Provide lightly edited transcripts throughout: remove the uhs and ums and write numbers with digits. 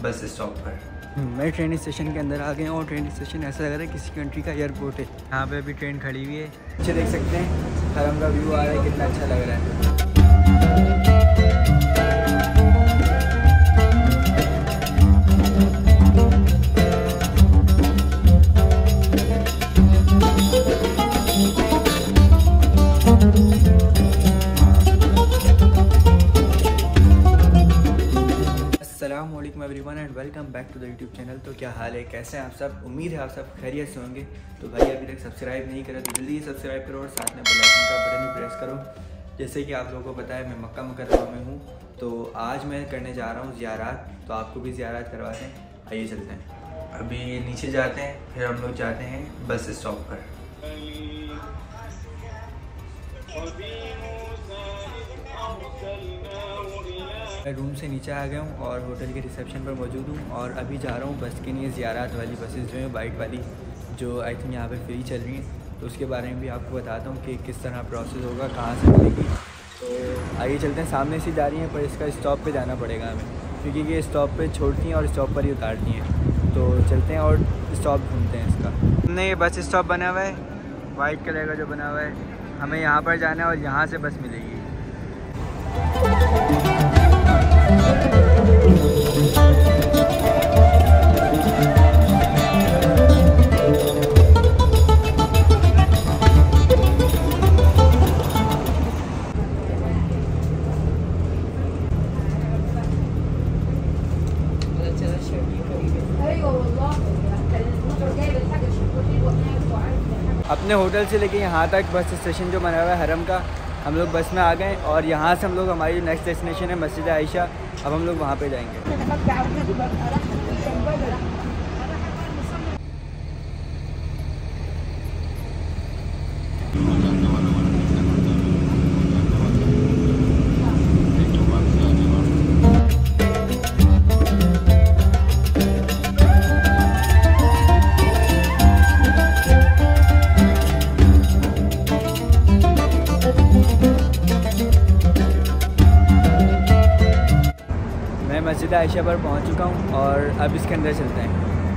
Bus stop पर। मैं train station के अंदर आ गया हूँ और ट्रेन स्टेशन ऐसा लग रहा है किसी कंट्री का एयरपोर्ट है। यहाँ पे अभी ट्रेन खड़ी हुई है, पीछे देख सकते हैं हरम का व्यू आ रहा है, कितना अच्छा लग रहा है। अस्सलामुअलैकुम everyone and welcome back to the YouTube channel. तो क्या हाल है, कैसे हैं आप सब? उम्मीद है आप सब खैरियत से होंगे। तो भाई अभी तक सब्सक्राइब नहीं करा तो जल्दी सब्सक्राइब करो और साथ में बेल आइकन का बटन भी प्रेस करो। जैसे कि आप लोगों को पता है मैं मक्का मुकर्रमा में हूँ, तो आज मैं करने जा रहा हूँ ज़ियारत, तो आपको भी ज़ियारत करवाते हैं। आइए चलते हैं, अभी नीचे जाते हैं, फिर हम लोग जाते हैं बस स्टॉप पर। मैं रूम से नीचे आ गया हूँ और होटल के रिसेप्शन पर मौजूद हूँ और अभी जा रहा हूँ बस के लिए। ज़ियारत वाली बसेस जो हैं वाइट वाली, जो आई थिंक यहाँ पे फ्री चल रही हैं, तो उसके बारे में भी आपको बताता हूँ कि किस तरह प्रोसेस होगा, कहाँ से मिलेगी। तो आइए चलते हैं। सामने से जा रही हैं पर इसका स्टॉप पे जाना पड़ेगा हमें, क्योंकि ये स्टॉप पे छोड़ती हैं और स्टॉप पर ही उतारती हैं। तो चलते हैं और स्टॉप ढूंढते हैं इसका। हमने ये बस स्टॉप बना हुआ है, वाइट कलर का जो बना हुआ है, हमें यहाँ पर जाना है और यहाँ से बस मिलेगी। अपने होटल से लेके यहाँ तक बस स्टेशन जो बना हुआ है हरम का, हम लोग बस में आ गए और यहाँ से हम लोग हमारी नेक्स्ट डेस्टिनेशन है मस्जिद आयशा। अब हम लोग वहाँ पे जाएंगे। मस्जिद आयशा पर पहुंच चुका हूं और अब इसके अंदर चलते हैं।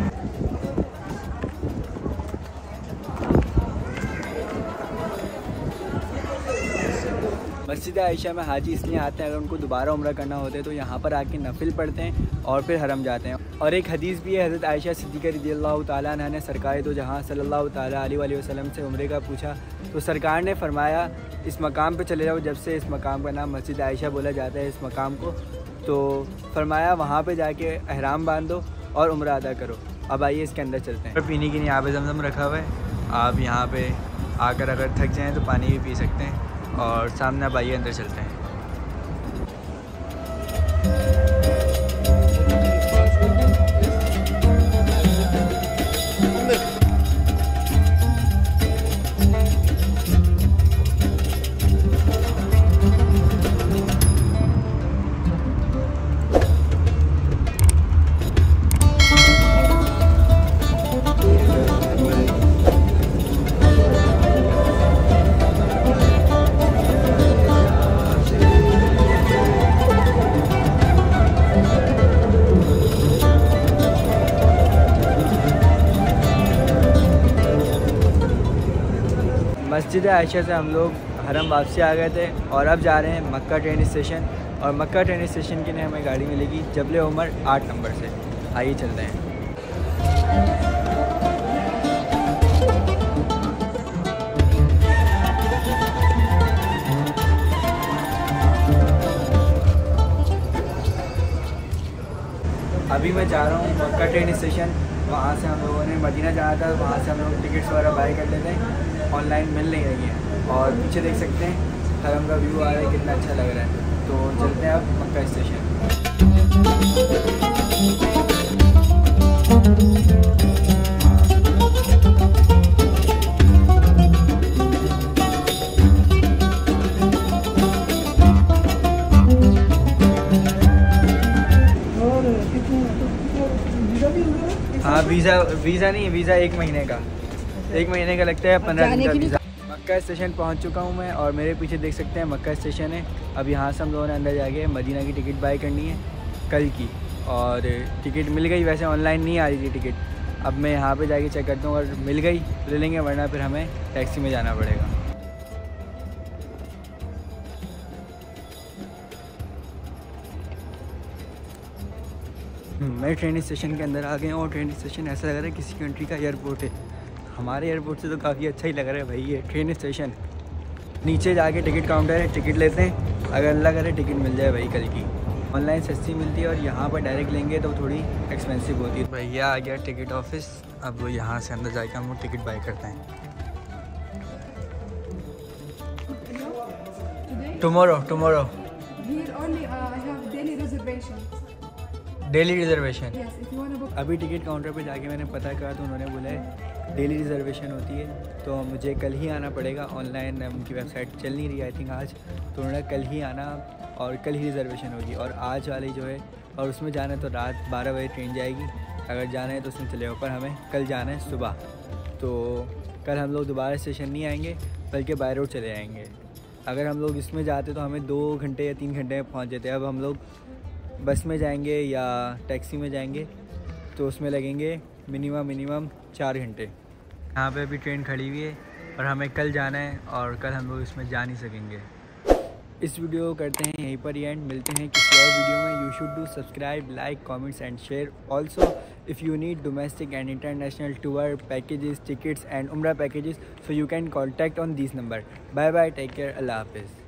मस्जिद आयशा में हाजी इसलिए आते हैं, अगर उनको दोबारा उम्रा करना होता है तो यहाँ पर आके नफिल पढ़ते हैं और फिर हरम जाते हैं। और एक हदीस भी है, हज़रत आयशा सिद्दीक़ा रज़ियल्लाहु ताला अन्हा ने सरकार दो जहाँ सल्लल्लाहु ताला अलैहि वसल्लम से उम्रे का पूछा, तो सरकार ने फरमाया इस मकाम पे चले जाओ। जब से इस मकाम का नाम मस्जिद आयशा बोला जाता है इस मकाम को, तो फरमाया वहाँ पे जाके एहराम बांधो और उम्रा अदा करो। अब आइए इसके अंदर चलते हैं। पीने के लिए यहाँ पे ज़मज़म रखा हुआ है, आप यहाँ पे आकर अगर थक जाएँ तो पानी भी पी सकते हैं। और सामने अब आइए अंदर चलते हैं। मस्जिद आयशा से हम लोग हरम वापसी आ गए थे और अब जा रहे हैं मक्का ट्रेन स्टेशन। और मक्का ट्रेन स्टेशन के लिए हमें गाड़ी मिलेगी जबल उमर 8 नंबर से। आइए चलते हैं। अभी मैं जा रहा हूँ मक्का ट्रेन स्टेशन। वहाँ से हम लोगों ने मदीना जाना था, वहाँ से हम लोग टिकट्स वगैरह बाय कर लेते हैं, ऑनलाइन मिल नहीं रही है। और पीछे देख सकते हैं हरम का व्यू आ रहा है, कितना अच्छा लग रहा है। तो चलते हैं अब मक्का स्टेशन। हाँ वीज़ा नहीं है, वीज़ा 1 महीने का लगता है, 15 दिन का वीज़ा। मक्का स्टेशन पहुंच चुका हूं मैं और मेरे पीछे देख सकते हैं मक्का स्टेशन है। अब यहां से हम लोगों ने अंदर जाके मदीना की टिकट बाय करनी है कल की। और टिकट मिल गई। वैसे ऑनलाइन नहीं आ रही थी टिकट, अब मैं यहाँ पे जाके चेक करता हूँ, अगर मिल गई तो ले लेंगे, वरना फिर हमें टैक्सी में जाना पड़ेगा। मैं ट्रेन स्टेशन के अंदर आ गया हूँ और ट्रेन स्टेशन ऐसा लग रहा है किसी कंट्री का एयरपोर्ट है। हमारे एयरपोर्ट से तो काफ़ी अच्छा ही लग रहा है भाई ये ट्रेन स्टेशन। नीचे जाके टिकट काउंटर है, टिकट लेते हैं, अगर अल्लाह करे टिकट मिल जाए भाई कल की। ऑनलाइन सस्ती मिलती है और यहाँ पर डायरेक्ट लेंगे तो थोड़ी एक्सपेंसिव होती है। भैया आ गया टिकट ऑफिस, अब वो यहाँ से अंदर जाके हम लोग टिकट बाई करते हैं। Tomorrow daily reservation. अभी टिकट काउंटर पे जाके मैंने पता करा तो उन्होंने बोला है डेली रिजर्वेशन होती है, तो मुझे कल ही आना पड़ेगा। ऑनलाइन उनकी वेबसाइट चल नहीं रही आई थिंक आज, तो उन्होंने कल ही आना और कल ही रिजर्वेशन होगी। और आज वाली जो है, और उसमें जाना है तो रात 12 बजे ट्रेन जाएगी, अगर जाना है तो उसमें चलेगा, पर हमें कल जाना है सुबह। तो कल हम लोग दोबारा स्टेशन नहीं आएंगे बल्कि बाय रोड चले जाएंगे। अगर हम लोग इसमें जाते तो हमें 2 घंटे या 3 घंटे में पहुँच जाते। अब हम लोग बस में जाएंगे या टैक्सी में जाएंगे तो उसमें लगेंगे मिनिमम 4 घंटे। यहाँ पे अभी ट्रेन खड़ी हुई है और हमें कल जाना है और कल हम लोग इसमें जा नहीं सकेंगे। इस वीडियो को करते हैं यहीं पर ही एंड, मिलते हैं किसी और वीडियो में। You should do subscribe, like, comments and share. Also if you need domestic and international tour packages, tickets and उम्रा packages, so you can contact on this number. Bye bye, take care, Allah Hafiz.